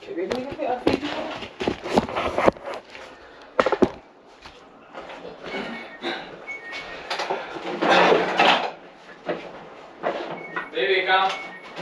Baby, come.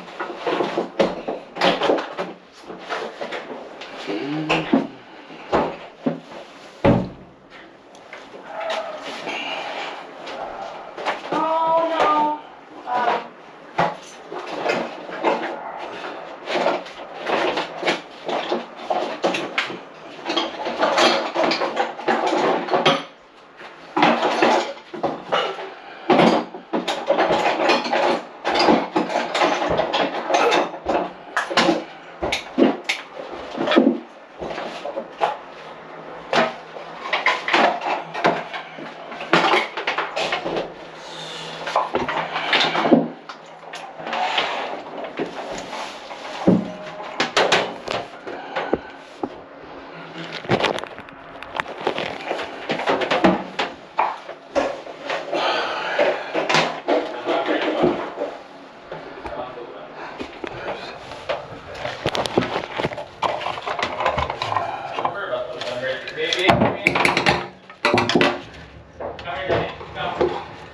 Baby, come here. Come here, Daddy. Come.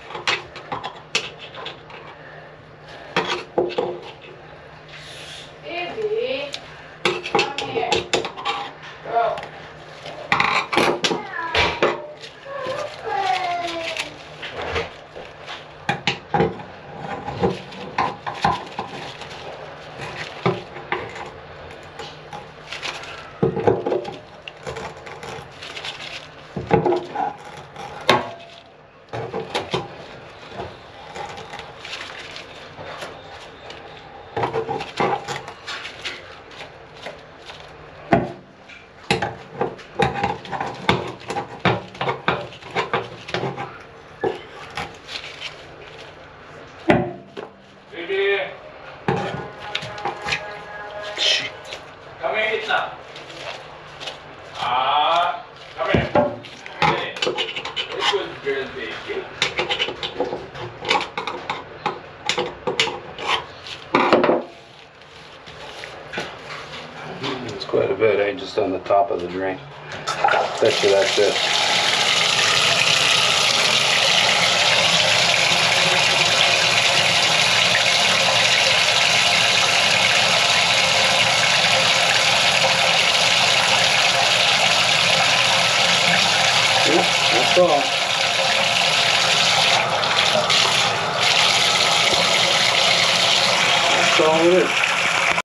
Baby, come here. Go. Baby. Come here, eat now. Come here. Hey. Good girl, baby. It's quite a bit, eh? Just on the top of the drain. Bet you that's it. Yep, that's all. That's all it is.